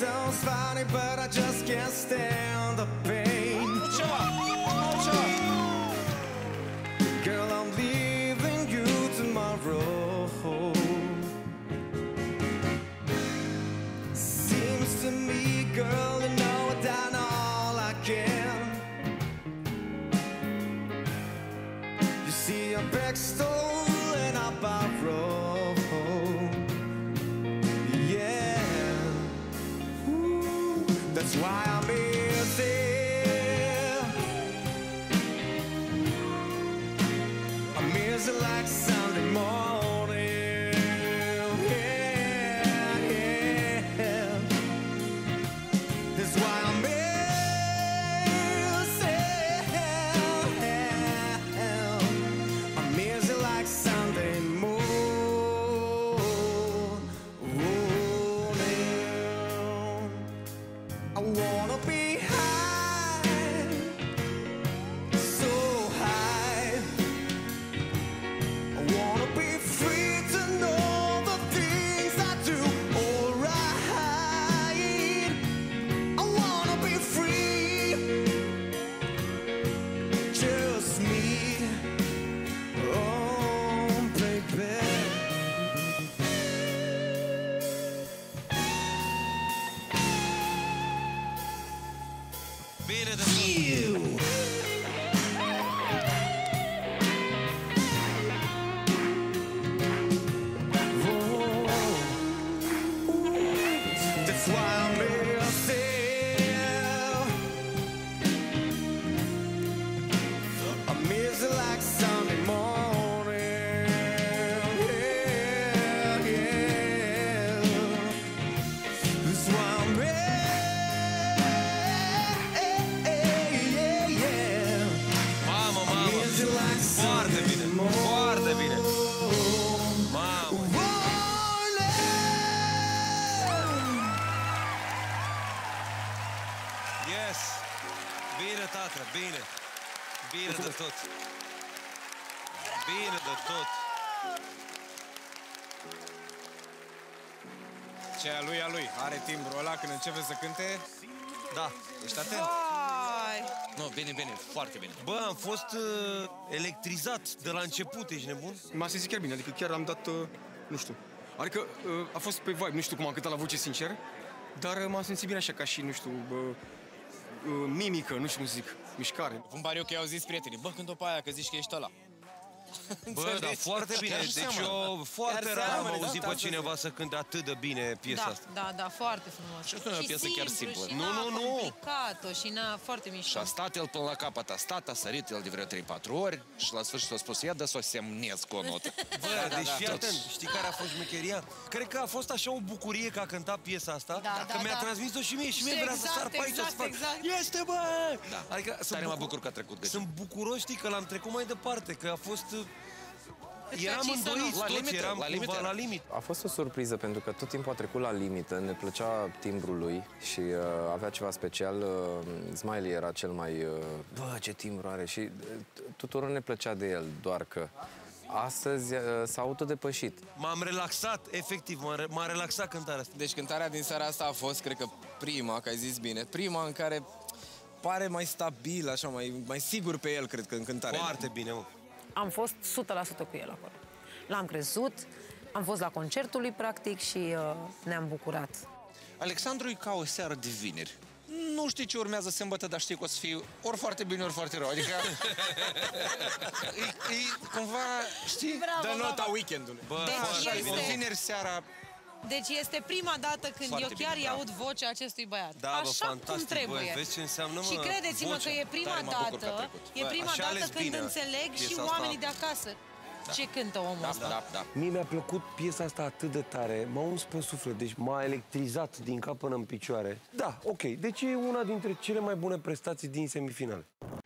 sounds funny, but I just can't stand the pain. Girl, I'm leaving you tomorrow. Seems to me, girl, you know I've done all I can. You see, I beg, stole, and I borrow. Yeah, ooh, that's why I'm busy. I'm busy like Sunday morning. Yeah, yeah. That's why I'm busy. I'm busy like Sunday morning. I wanna be high, so high. I wanna be free to know the things I do alright. I wanna be free, just me, oh baby. Bine de That's why I'm busy. I'm busy like Sunday morning. Yeah, yeah. That's why I'm busy. Yeah, yeah. Mamă, I'm mamă. busy like Foarte Sunday bine, morning. foarte bine. Mamă. Yes. Bine, tată, bine. Bine de tot. Bine de tot. Ce a lui. Are timbrul ăla când începe să cânte. Da. Ești atent. Vai! Nu, bine, foarte bine. Bă, am fost electrizat de la început, ești nebun? M-a simțit chiar bine, adică chiar am dat, nu știu. Adică a fost pe vibe, nu știu cum am cântat la voce, sincer, dar m-am simțit bine așa, ca și, nu știu, mimică, nu știu cum să zic, mișcare. Pun pariu că i-au zis prietenii, bă, cânt-o pe aia că zici că ești ăla. Bă, dar foarte bine. Chiar Deci seamănă. eu foarte Chiar rar am seamănă, auzit da, pe da, cineva da. să cânte atât de bine piesa asta. Da, foarte frumos. Și asta e o piesă chiar simplă. Și Nu, n-a nu, nu. complicat-o și n-a foarte Și mișto. a stat el până la capăt, a sărit el de vreo 3-4 ori și la sfârșit a spus, ia dă să o semnez cu o notă. Bă, deci fii Tot. atent, știi care a fost șmecheria? Cred că a fost așa o bucurie că a cântat piesa asta, că mi-a transmis-o și mie și mie vrea să sar pe aici să fac. Este, bă! Da. Adică Tare mă bucur că a trecut găsit. sunt bucuros, știi, că l-am trecut mai departe, că a fost... Eram ce să nu? îndoiți La toți, limită, eram la limită cumva era. la limit. A fost o surpriză pentru că tot timpul a trecut la limită, ne plăcea timbrul lui și avea ceva special. Smiley era cel mai... bă, ce timbru are și tuturor ne plăcea de el, doar că astăzi s-a autodepășit. M-am relaxat, efectiv, m-a relaxat cântarea asta. Deci cântarea din seara asta a fost, cred că prima, că ai zis bine, prima în care pare mai stabil, așa, mai sigur pe el, cred că, în cântare. Foarte bine, mă. Am fost 100% cu el acolo. L-am crezut, am fost la concertul lui, practic, și ne-am bucurat. Alexandru e ca o seară de vineri. Nu știi ce urmează sâmbătă, dar știi că o să fie ori foarte bine, ori foarte rău. Adică e cumva, știi? Bravo, Dă nota bravo. weekendului. Bă, Deci foarte este- bine. Vineri seara. Deci este prima dată când Foarte eu chiar bine, îi aud vocea acestui băiat. Da, bă, Așa cum fantastic, trebuie. bă, vezi ce înseamnă, mă, Și credeți-mă vocea. că e prima Tare mă bucur că a dată, trecut. e Bă, prima așa dată ales când bine înțeleg și piesa asta. oamenii de acasă ce cântă omul ăsta. Da. Mie mi-a plăcut piesa asta atât de tare, m-a uns pe suflet, deci m-a electrizat din cap până în picioare. Da, ok, deci e una dintre cele mai bune prestații din semifinale.